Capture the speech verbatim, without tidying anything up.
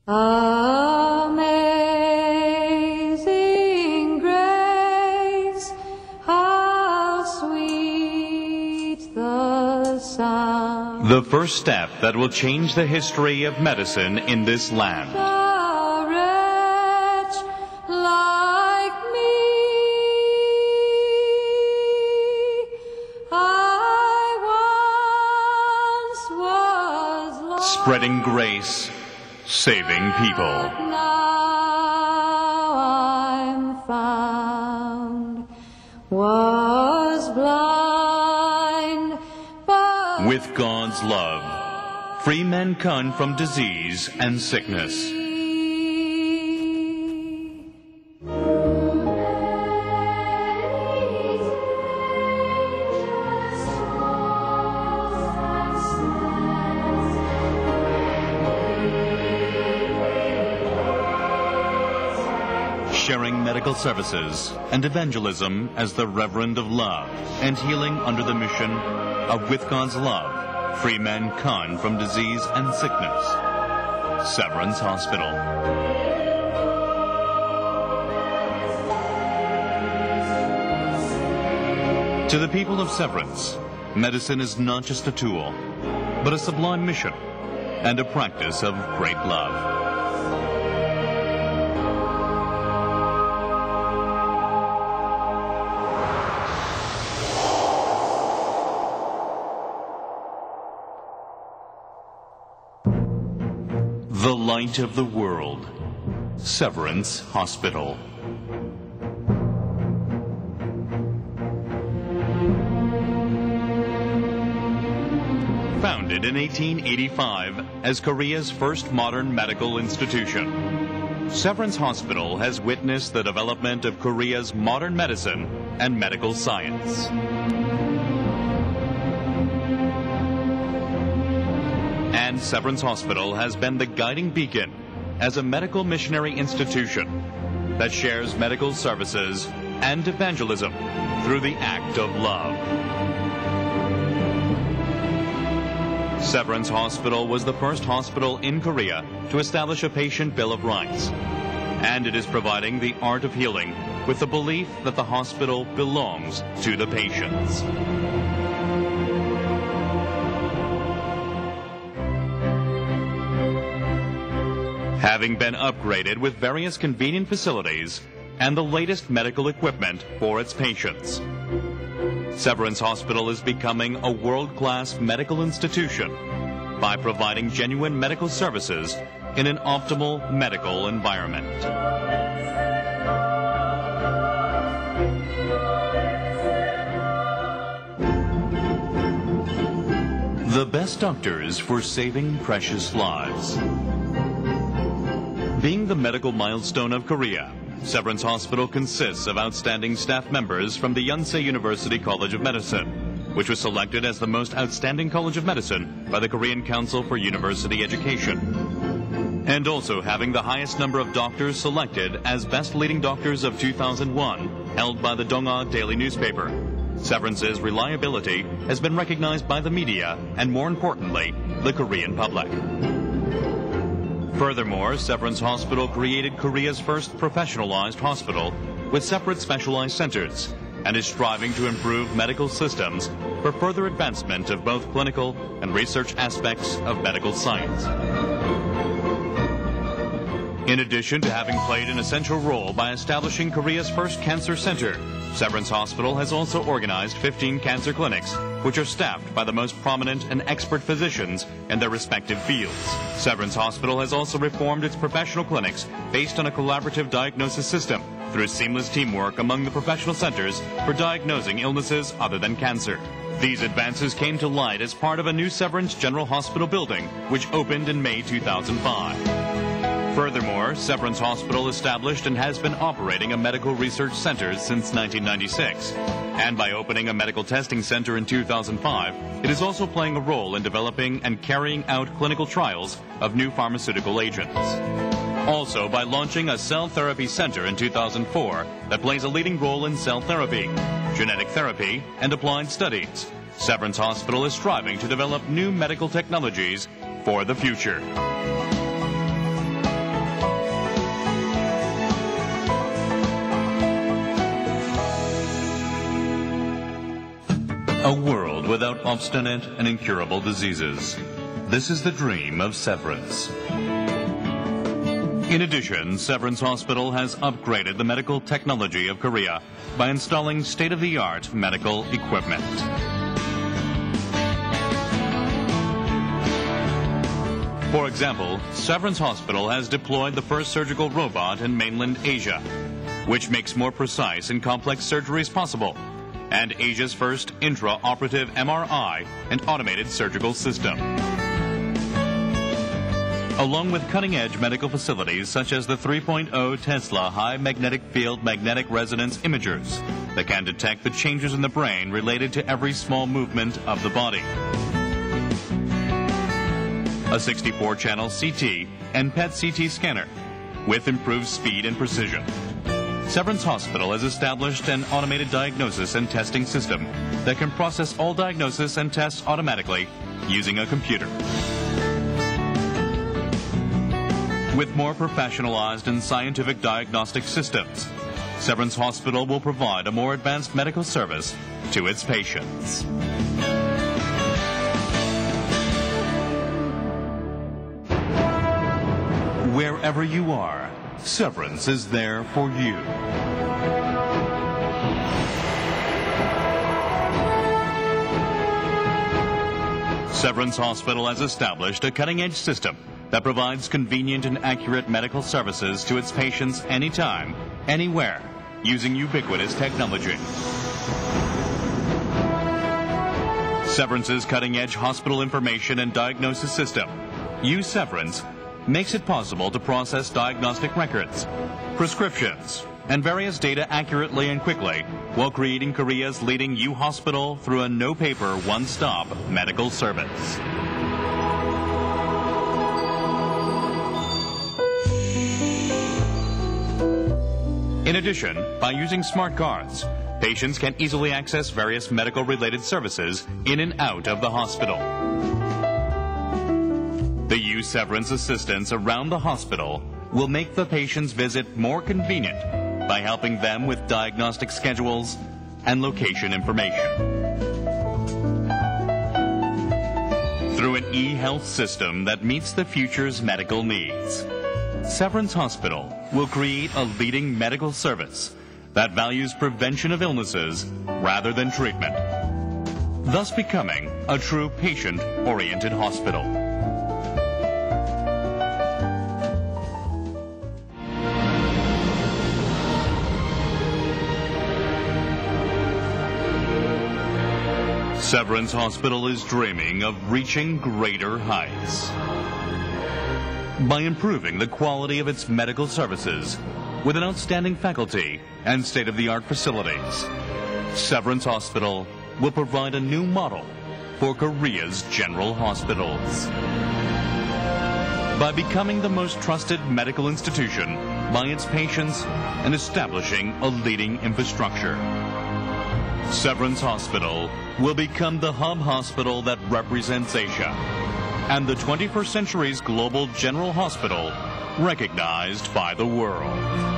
Amazing grace, how sweet the sound. The first step that will change the history of medicine in this land. A wretch like me, I once was lost. Spreading grace, saving people. Now I'm found, was blind, but With God's love, free mankind from disease and sickness. Sharing medical services and evangelism as the Reverend of Love, and healing under the mission of With God's Love, free mankind from disease and sickness. Severance Hospital. To the people of Severance, medicine is not just a tool, but a sublime mission and a practice of great love. The light of the world, Severance Hospital. Founded in eighteen eighty-five as Korea's first modern medical institution, Severance Hospital has witnessed the development of Korea's modern medicine and medical science. And Severance Hospital has been the guiding beacon as a medical missionary institution that shares medical services and evangelism through the act of love. Severance Hospital was the first hospital in Korea to establish a patient bill of rights, and it is providing the art of healing with the belief that the hospital belongs to the patients. Having been upgraded with various convenient facilities and the latest medical equipment for its patients, Severance Hospital is becoming a world-class medical institution by providing genuine medical services in an optimal medical environment. The best doctors for saving precious lives. Being the medical milestone of Korea, Severance Hospital consists of outstanding staff members from the Yonsei University College of Medicine, which was selected as the most outstanding college of medicine by the Korean Council for University Education, and also having the highest number of doctors selected as best leading doctors of two thousand one, held by the Dongha Daily newspaper. Severance's reliability has been recognized by the media and, more importantly, the Korean public. Furthermore, Severance Hospital created Korea's first professionalized hospital with separate specialized centers and is striving to improve medical systems for further advancement of both clinical and research aspects of medical science. In addition to having played an essential role by establishing Korea's first cancer center, Severance Hospital has also organized fifteen cancer clinics, which are staffed by the most prominent and expert physicians in their respective fields. Severance Hospital has also reformed its professional clinics based on a collaborative diagnosis system through seamless teamwork among the professional centers for diagnosing illnesses other than cancer. These advances came to light as part of a new Severance General Hospital building, which opened in May two thousand five. Furthermore, Severance Hospital established and has been operating a medical research center since nineteen ninety-six. And by opening a medical testing center in two thousand five, it is also playing a role in developing and carrying out clinical trials of new pharmaceutical agents. Also, by launching a cell therapy center in two thousand four that plays a leading role in cell therapy, genetic therapy, and applied studies, Severance Hospital is striving to develop new medical technologies for the future. A world without obstinate and incurable diseases. This is the dream of Severance. In addition, Severance Hospital has upgraded the medical technology of Korea by installing state-of-the-art medical equipment. For example, Severance Hospital has deployed the first surgical robot in mainland Asia, which makes more precise and complex surgeries possible, and Asia's first intra-operative M R I and automated surgical system. Along with cutting-edge medical facilities such as the three point oh Tesla high magnetic field magnetic resonance imagers that can detect the changes in the brain related to every small movement of the body. A sixty-four channel C T and P E T C T scanner with improved speed and precision. Severance Hospital has established an automated diagnosis and testing system that can process all diagnosis and tests automatically using a computer. With more professionalized and scientific diagnostic systems, Severance Hospital will provide a more advanced medical service to its patients. Wherever you are, Severance is there for you. Severance Hospital has established a cutting-edge system that provides convenient and accurate medical services to its patients anytime, anywhere, using ubiquitous technology. Severance's cutting-edge hospital information and diagnosis system, Use Severance, makes it possible to process diagnostic records, prescriptions, and various data accurately and quickly while creating Korea's leading U hospital through a no-paper, one-stop medical service. In addition, by using smart cards, patients can easily access various medical-related services in and out of the hospital. The U Severance assistants around the hospital will make the patient's visit more convenient by helping them with diagnostic schedules and location information. Through an e-health system that meets the future's medical needs, Severance Hospital will create a leading medical service that values prevention of illnesses rather than treatment, thus becoming a true patient-oriented hospital. Severance Hospital is dreaming of reaching greater heights. By improving the quality of its medical services with an outstanding faculty and state-of-the-art facilities, Severance Hospital will provide a new model for Korea's general hospitals. By becoming the most trusted medical institution by its patients and establishing a leading infrastructure, Severance Hospital will become the hub hospital that represents Asia and the twenty-first century's global general hospital recognized by the world.